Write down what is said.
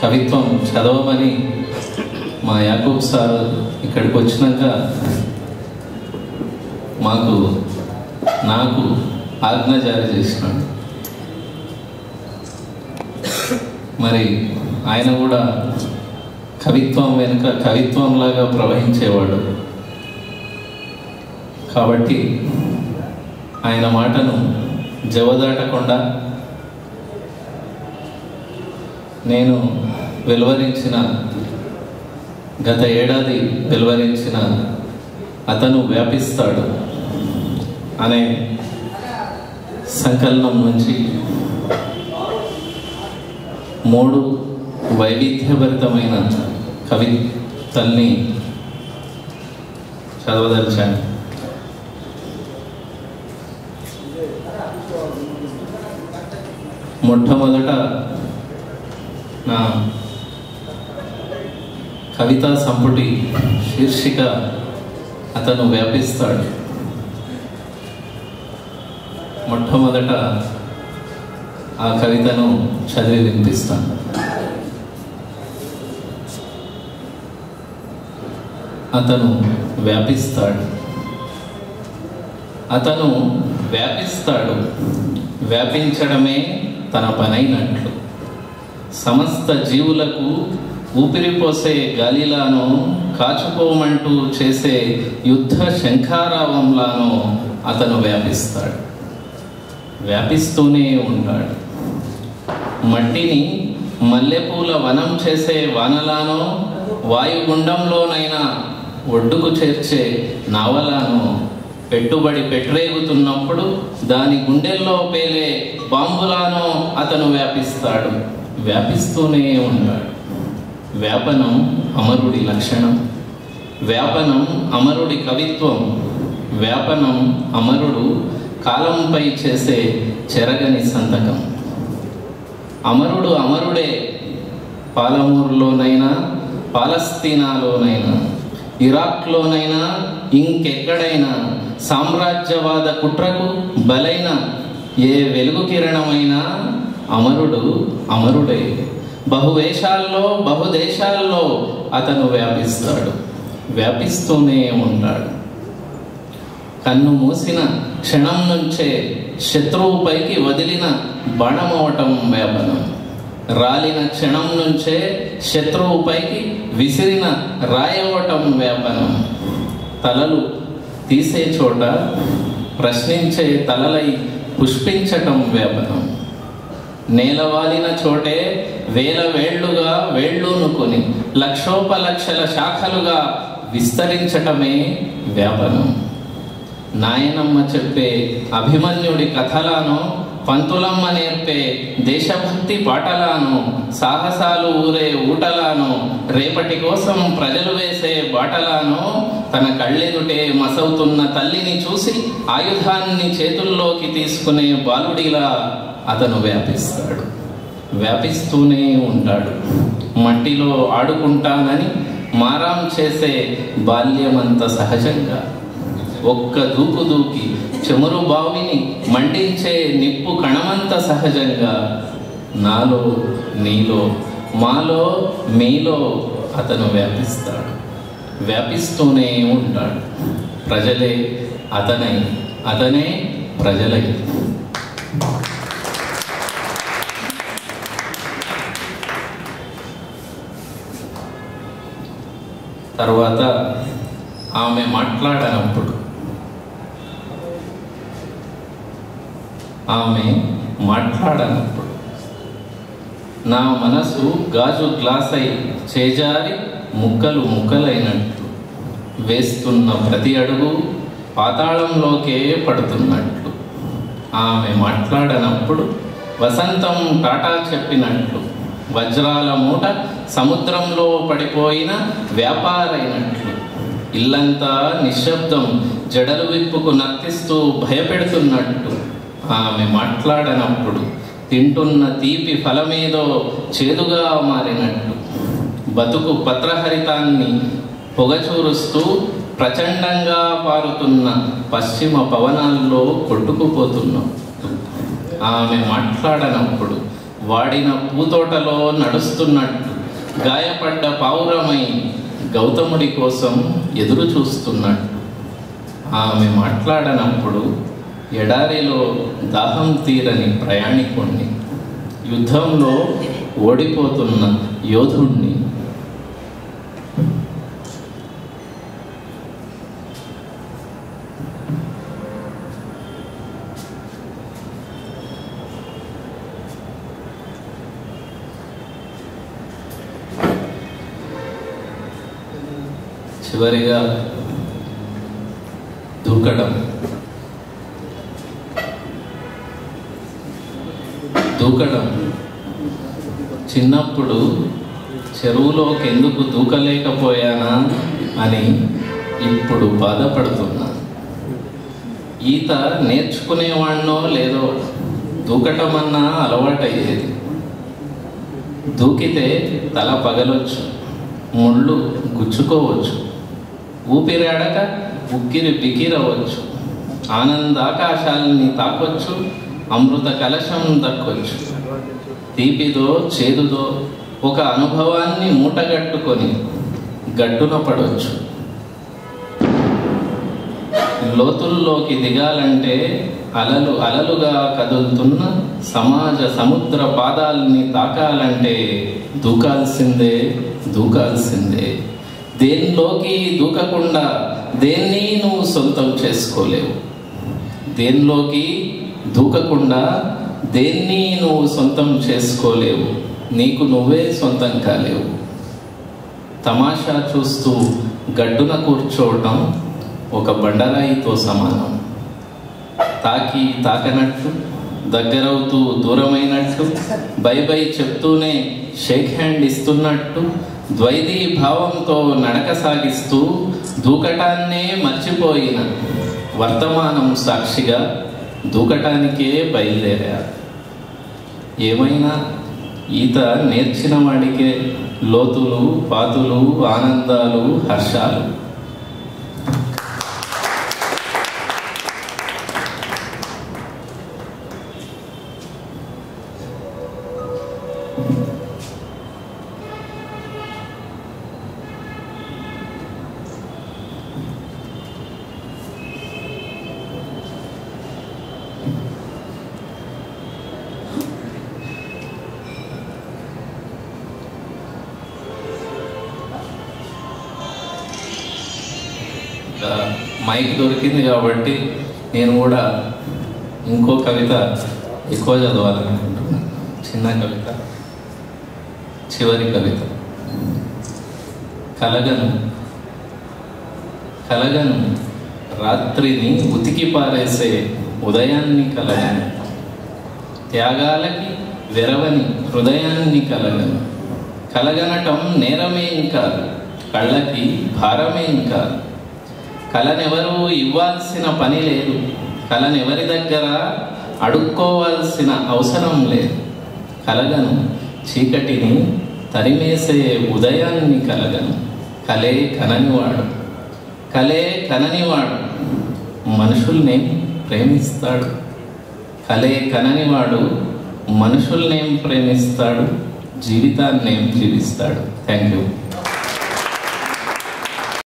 కవిత్వం చదవమని మా యాకూబ్ సార్ ఇక్కడికి వచ్చినాక నాకు ఆజ్ఞ జారీ చేసినాడు. మరి ఆయన కూడా కవిత్వం వెనుక కవిత్వంలాగా ప్రవహించేవాడు. కాబట్టి ఆయన మాటను జవదాటకుండా నేను గత ఏడాది వెలువరించిన అతను వ్యాపిస్తాడు అనే సంకలనం నుంచి 3 వైవిధ్యభరితమైన కవితల్ని చదవదలిచాను. మొట్టమొదట నా కవితా సంపుటి శీర్షిక అతను వ్యాపిస్తాడు. మొట్టమొదట ఆ కవితను చదివి వినిపిస్తాను. అతను వ్యాపిస్తాడు. అతను వ్యాపిస్తాడు, వ్యాపించడమే తన పనైనట్లు. సమస్త జీవులకు ఊపిరిపోసే గాలిలానో, కాచుకోమంటూ చేసే యుద్ధ శంఖారావంలానో అతను వ్యాపిస్తాడు. వ్యాపిస్తూనే ఉంటాడు. మట్టిని మల్లెపూల వనం చేసే వానలానో, వాయుగుండంలోనైనా ఒడ్డుకు చేర్చే నావలానో, పెట్టుబడి పెట్టరేగుతున్నప్పుడు దాని గుండెల్లో పేలే బాంబులానో అతను వ్యాపిస్తాడు. వ్యాపిస్తూనే ఉంటాడు. వ్యాపనం అమరుడి లక్షణం. వ్యాపనం అమరుడి కవిత్వం. వ్యాపనం అమరుడు కాలంపై చేసే చెరగని సంతకం. అమరుడు అమరుడే. పాలమూరులోనైనా, పాలస్తీనాలోనైనా, ఇరాక్లోనైనా, ఇంకెక్కడైనా సామ్రాజ్యవాద కుట్రకు బలైన ఏ వెలుగు కిరణమైనా అమరుడు అమరుడే. బహువేషాల్లో, బహుదేశాల్లో అతను వ్యాపిస్తాడు. వ్యాపిస్తూనే ఉంటాడు. కన్ను మూసిన క్షణం నుంచే శత్రువుపైకి వదిలిన బాణమవటం వ్యాపనం. రాలిన క్షణం నుంచే శత్రువుపైకి విసిరిన రాయవటం వ్యాపనం. తలలు తీసే చోట ప్రశ్నించే తలలై పుష్పించటం వ్యాపనం. నేలవాలిన చోటే వేల వేళ్లుగా వేళ్ళూనుకొని లక్షోపలక్షల శాఖలుగా విస్తరించటమే వ్యాపనం. నాయనమ్మ చెప్పే అభిమన్యుడి కథలానో, పంతులమ్మ నేర్పే దేశభక్తి పాటలానో, సాహసాలు ఊరే ఊటలానో, రేపటి కోసం ప్రజలు వేసే బాటలానో, తన కళ్ళెదుటే మసవుతున్న తల్లిని చూసి ఆయుధాన్ని చేతుల్లోకి తీసుకునే బాలుడిలా అతను వ్యాపిస్తాడు. వ్యాపిస్తూనే ఉంటాడు. మట్టిలో ఆడుకుంటానని మారాం చేసే బాల్యమంత సహజంగా, ఒక్క దూకు దూకి చెమురు బావిని మండించే నిప్పు కణమంత సహజంగా, నాలో నీలో మాలో మీలో అతను వ్యాపిస్తాడు. వ్యాపిస్తూనే ఉంటాడు. ప్రజలే అతనై, అతనే ప్రజలై. తర్వాత ఆమె మాట్లాడనప్పుడు నా మనసు గాజు గ్లాసై చేజారి ముక్కలు ముక్కలైనట్లు, వేస్తున్న ప్రతి అడుగు పాతాళంలోకే పడుతున్నట్లు. ఆమె మాట్లాడనప్పుడు వసంతం టాటా చెప్పినట్లు, వజ్రాల మూట సముద్రంలో పడిపోయిన వ్యాపారైనట్లు. ఇల్లంతా నిశ్శబ్దం జడలు విప్పుకు నర్తిస్తూ భయపెడుతున్నట్టు. ఆమె మాట్లాడనప్పుడు తింటున్న తీపి ఫలమేదో చేదుగా మారినట్టు. బతుకు పత్రహరితాన్ని పొగచూరుస్తూ ప్రచండంగా పారుతున్న పశ్చిమ పవనాల్లో కొట్టుకుపోతున్నట్టు. ఆమె మాట్లాడనప్పుడు వాడిన పూతోటలో నడుస్తున్నట్టు. గాయపడ్డ పావురమై గౌతముడి కోసం ఎదురు చూస్తున్నాడు. ఆమె మాట్లాడనప్పుడు ఎడారిలో దాహం తీరని ప్రయాణికుణ్ణి, యుద్ధంలో ఓడిపోతున్న యోధుణ్ణి. చివరిగా దూకడం. చిన్నప్పుడు చెరువులోకి ఎందుకు దూకలేకపోయానా అని ఇప్పుడు బాధపడుతున్నా. ఈత నేర్చుకునేవాణ్ణో లేదో దూకటం అన్నా అలవాటయ్యేది. దూకితే తల పగలొచ్చు, ముళ్ళు గుచ్చుకోవచ్చు, ఊపిరాడక ఉక్కిరి బిక్కిరవచ్చు, ఆనందాకాశాలని తాకొచ్చు, అమృత కలశం దక్కొచ్చు. తీపిదో చేదుదో ఒక అనుభవాన్ని మూటగట్టుకొని గట్టున పడవచ్చు. లోతుల్లోకి దిగాలంటే అలలుగా కదులుతున్న సమాజ సముద్ర పాదాలని తాకాలంటే దూకాల్సిందే. దేనిలోకి దూకకుండా దేన్ని నువ్వు సొంతం చేసుకోలేవు. నీకు నువ్వే సొంతం కాలేవు. తమాషా చూస్తూ గడ్డున కూర్చోవటం ఒక బండరాయితో సమానం. తాకనట్టు, దగ్గరవుతూ దూరమైనట్టు, బై బై చెప్తూనే షేక్ హ్యాండ్ ఇస్తున్నట్టు, ద్వైతీ భావంతో నడక సాగిస్తూ దూకటాన్నే మర్చిపోయిన వర్తమానం సాక్షిగా దూకటానికే బయలుదేరారు. ఏమైనా ఈత నేర్చిన వాడికే లోతులు, పాతులు, ఆనందాలు, హర్షాలు. మైక్ దొరికింది కాబట్టి నేను కూడా ఇంకో కవిత ఎక్కువ చదవాలనుకుంటున్నాను. చిన్న కవిత, చివరి కవిత. కలగను రాత్రిని ఉతికి పారేసే ఉదయాన్ని కలగను, త్యాగాలకి వెరవని హృదయాన్ని కలగనటం నేరమేం కాదు, కళ్ళకి భారమేం కాదు. కలనెవరూ ఇవ్వాల్సిన పని లేదు, కలనెవరి దగ్గర అడుక్కోవాల్సిన అవసరం లేదు. కలగను చీకటిని తరిమేసే ఉదయాన్ని కలగను. కలే కననివాడు మనుషుల్నేం ప్రేమిస్తాడు. మనుషుల్నేం ప్రేమిస్తాడు, జీవితాన్నేం జీవిస్తాడు. Thank you.